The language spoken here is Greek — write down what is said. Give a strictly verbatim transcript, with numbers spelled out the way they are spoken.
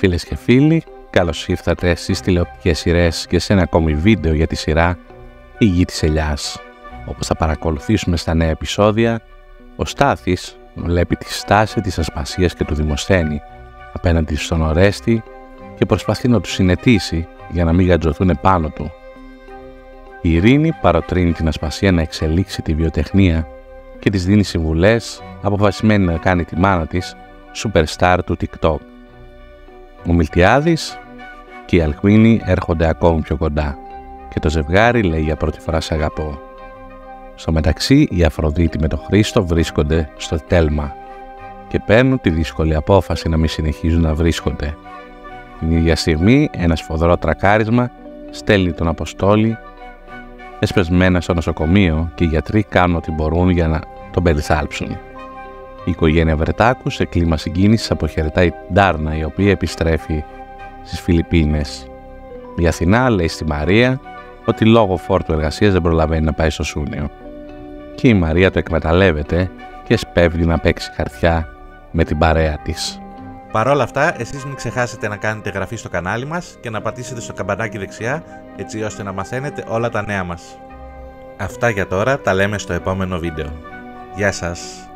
Φίλες και φίλοι, καλώς ήρθατε στις τηλεοπτικές σειρές και σε ένα ακόμη βίντεο για τη σειρά «Η Γη της Ελιάς». Όπως θα παρακολουθήσουμε στα νέα επεισόδια, ο Στάθης βλέπει τη στάση της Ασπασίας και του Δημοσθένη απέναντι στον Ορέστη και προσπαθεί να του συνετίσει για να μην γατζωθούν πάνω του. Η Ειρήνη παροτρύνει την Ασπασία να εξελίξει τη βιοτεχνία και της δίνει συμβουλές, αποφασισμένη να κάνει τη μάνα της superstar του TikTok. Ο Μιλτιάδης και η Αλκμήνη έρχονται ακόμη πιο κοντά και το ζευγάρι λέει για πρώτη φορά «Σ' αγαπώ». Στο μεταξύ, η Αφροδίτη με τον Χρήστο βρίσκονται στο τέλμα και παίρνουν τη δύσκολη απόφαση να μην συνεχίζουν να βρίσκονται. Την ίδια στιγμή, ένα σφοδρό τρακάρισμα στέλνει τον Αποστόλη εσπεσμένα στο νοσοκομείο και οι γιατροί κάνουν ό,τι μπορούν για να τον περιθάλψουν. Η οικογένεια Βρετάκου σε κλίμα συγκίνησης αποχαιρετάει την Ντάρνα, η οποία επιστρέφει στις Φιλιππίνες. Η Αθηνά λέει στη Μαρία ότι λόγω φόρτου εργασίας δεν προλαβαίνει να πάει στο Σούνιο. Και η Μαρία το εκμεταλλεύεται και σπέβδει να παίξει χαρτιά με την παρέα της. Παρ' όλα αυτά, εσείς μην ξεχάσετε να κάνετε εγγραφή στο κανάλι μας και να πατήσετε στο καμπανάκι δεξιά, έτσι ώστε να μαθαίνετε όλα τα νέα μας. Αυτά για τώρα, τα λέμε στο επόμενο βίντεο. Γεια σας!